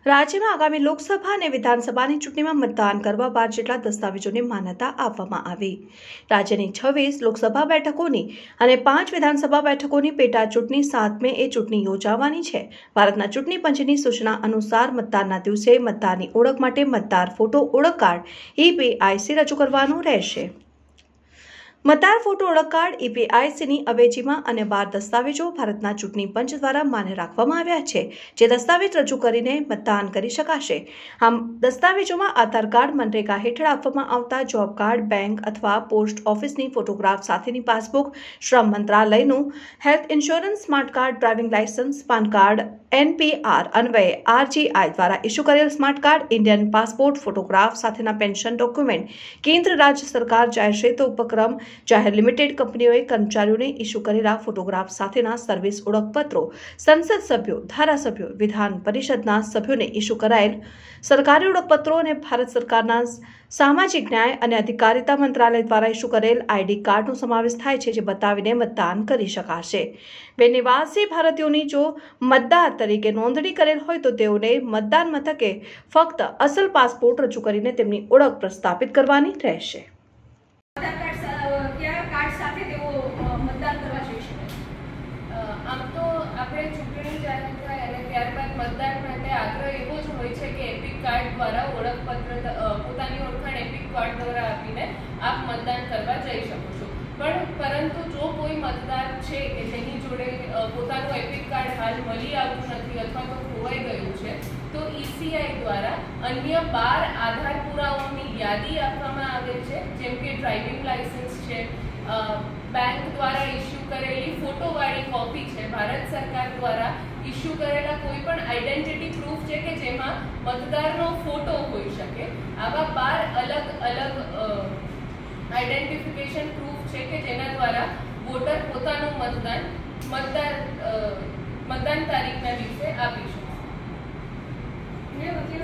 રાજ્યમાં આગામી લોકસભા અને વિધાનસભાની ચૂંટણીમાં મતદાન કરવા 12 જેટલા દસ્તાવેજોને માન્યતા આપવામાં આવી। રાજ્યની 26 લોકસભા બેઠકોની અને 5 વિધાનસભા બેઠકોની પેટા ચૂંટણી 7 મે એ ચૂંટણી યોજાવાની છે। ભારતના ચૂંટણી પંચની સૂચના અનુસાર મતદાનના દિવસે મતદારની ઓળખ માટે મતદાર ફોટો ઓળખ કાર્ડ EPIC રજૂ કરવાનું રહેશે। મતદાર ફોટો ઓળખ કાર્ડ EPICની અવેજીમાં અને 12 દસ્તાવેજો ભારતના ચૂંટણી પંચ દ્વારા માન્ય રાખવામાં આવ્યા છે, જે દસ્તાવેજ રજૂ કરીને મતદાન કરી શકાશે। આમ દસ્તાવેજોમાં આધાર કાર્ડ, મનરેગા હેઠળ આપવામાં આવતા જોબ કાર્ડ, બેંક અથવા પોસ્ટ ઓફિસની ફોટોગ્રાફ સાથેની પાસબુક, શ્રમ મંત્રાલયનું health insurance smart card, driving licence, PAN card, NPR અન્વયે RGI દ્વારા ઇસ્યુ કરેલ smart card, Indian passport, photograph સાથેના પેન્શન ડોક્યુમેન્ટ, કેન્દ્ર રાજ્ય સરકાર જાહેર ક્ષેત્ર ઉપક્રમ જાહેર લિમિટેડ કંપનીઓએ કર્મચારીઓને ઇસ્યુ કરેલા ફોટોગ્રાફ સાથેના સર્વિસ ઓળખપત્રો, સંસદ સભ્યો, ધારાસભ્યો, વિધાન પરિષદના સભ્યોને ઇસ્યુ કરાયેલ સરકારી ઓળખપત્રો અને ભારત સરકારના સામાજિક ન્યાય અને અધિકારિતા મંત્રાલય દ્વારા ઇસ્યુ કરેલ ID કાર્ડનો સમાવેશ થાય છે, જે બતાવીને મતદાન કરી શકાશે। બેનિવાસી ભારતીયોની જો મતદાર તરીકે નોંધણી કરેલ હોય તો તેઓને મતદાન મથકે ફક્ત અસલ પાસપોર્ટ રજૂ કરીને તેમની ઓળખ પ્રસ્થાપિત કરવાની રહેશે। આમ તો આપણે ચૂંટણી જાહેર થાય અને ત્યારબાદ મતદાન માટે આગ્રહ એવો જ હોય છે કે એપિક કાર્ડ દ્વારા ઓળખપત્ર પોતાની ઓળખાણ એપિક કાર્ડ દ્વારા આપીને આપ મતદાન કરવા જઈ શકો છો। પરંતુ જો કોઈ મતદાર છે કે જેની જોડે પોતાનું એપિક કાર્ડ હાલ મળી આવતું નથી અથવા તો ખોવાઈ ગયું છે, તો ECI દ્વારા અન્ય 12 આધાર પુરાવાઓની યાદી આપવામાં આવેલ છે, જેમ કે ડ્રાઇવિંગ લાયસન્સ છે, બેંક દ્વારા ઇસ્યુ કરેલી ફોટોવાળી કોપી છે, ભારત સરકાર દ્વારા ઇસ્યુ કરેલા કોઈ પણ આઈડેન્ટિટી પ્રૂફ છે કે જેમાં મતદારનો ફોટો હોઈ શકે। આવા 12 અલગ આઈડેન્ટિફિકેશન પ્રૂફ છે કે જેના દ્વારા વોટર પોતાનું મતદાન